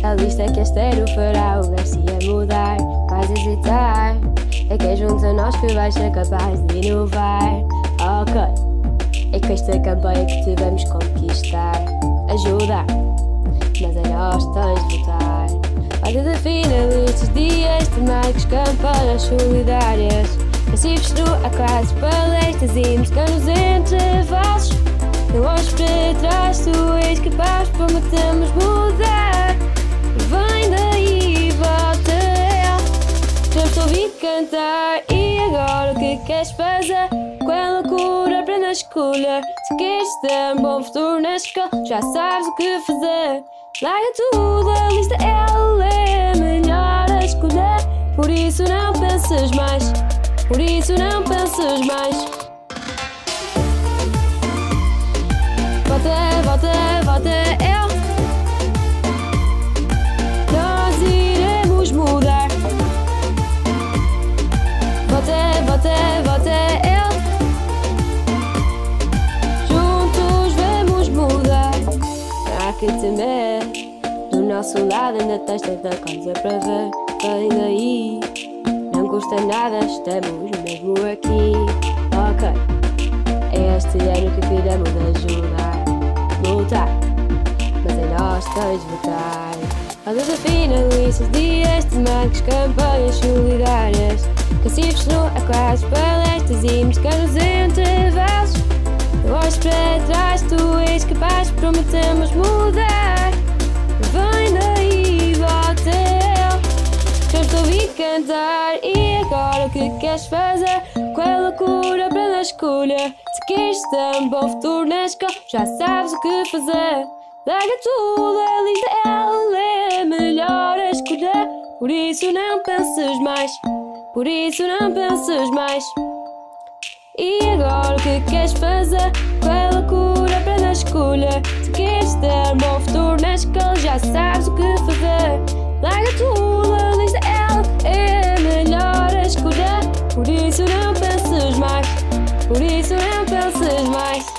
A lista que este ano fará o Garcia mudar. Vais hesitar, é que é junto a nós que vais ser capaz de inovar. Ok, é com esta campanha que te vamos conquistar. Ajuda, mas é nós tens de votar. Bate de finalistas, dias temáticos, campanhas solidárias, passivos no aquários, palestras e mexicanos entre vossos. Não olhes para trás, tu és capaz, prometemos mudar. Vem daí, volta. Queremos te ouvir cantar. E agora o que queres fazer? Com a loucura, aprenda a escolher. Se queres ter um bom futuro na escola, já sabes o que fazer. Larga tudo, a lista ela é melhor a escolher. Por isso não penses mais, por isso não penses mais. Vota, vota, vota, eu. Nós iremos mudar. Vota, vota, vota, eu. Juntos vamos mudar. Não há que temer, do nosso lado ainda tens tanta coisa para ver. Vem daí, não custa nada, estamos mesmo aqui. Ok, é este ano que queremos ajudar. Lutar, mas é nós tens de votar. Rodas de finalistas, dias temáticos, campanhas solidárias, cacifes no aquários, palestras e mexicanos entre vasos. Não olhes para trás, tu és capaz, prometemos mudar. Vem daí, volta eu. Queremos te ouvir cantar. E agora o que queres fazer? Com a loucura para a escolha. Se queres ter um bom futuro na escola, já sabes o que fazer. Larga tudo, a lista ela é melhor a escolher. Por isso não penses mais, por isso não penses mais. E agora o que queres fazer? Com a loucura para a escolha. Se queres ter um bom futuro na escola, já sabes o que fazer. Larga tudo, a lista ela é melhor a escolher. Por isso não penses mais, por isso não penses mais.